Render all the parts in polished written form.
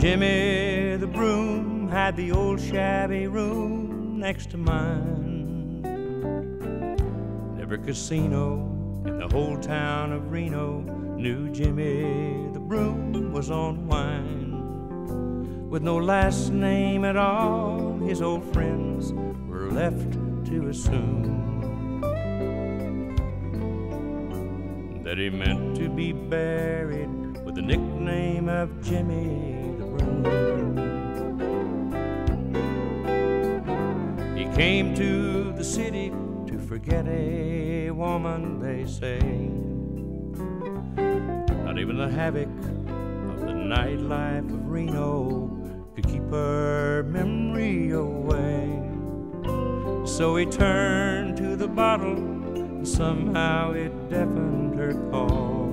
Jimmy the broom had the old shabby room next to mine. Every casino in the whole town of Reno knew Jimmy the broom was on wine. With no last name at all, his old friends were left to assume that he meant to be buried with the nickname of Jimmy the Broom. He came to the city to forget a woman, they say. Not even the havoc of the nightlife of Reno could keep her memory away. So he turned to the bottle, and somehow it deafened her call.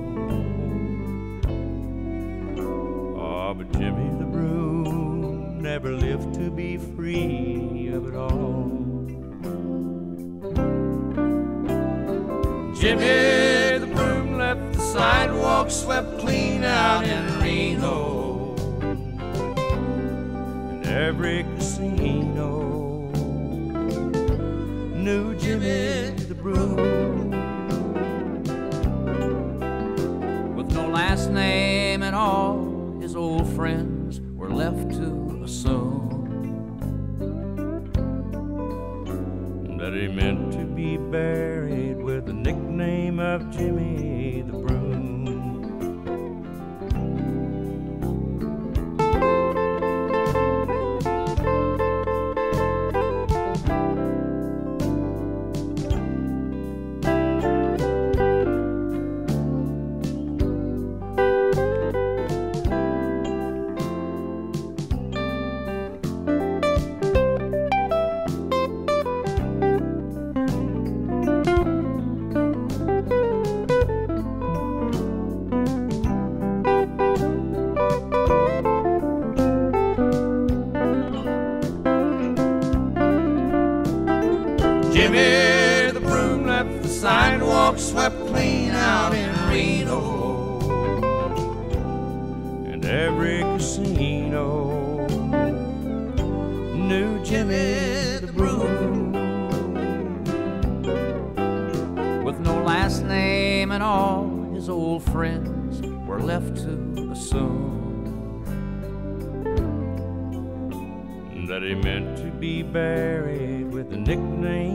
Oh, but Jimmy the Broom never lived to be free of it all. Jimmy the Broom left the sidewalk swept clean out in Reno, and every casino knew Jimmy the Broom. With no last name at all, his old friends were left to assume that he meant to be buried with the nickname of Jimmy the Broom. Jimmy the Broom left the sidewalk swept clean out in Reno, and every casino knew Jimmy the Broom. with no last name at all, his old friends were left to assume that he meant to be buried with the nickname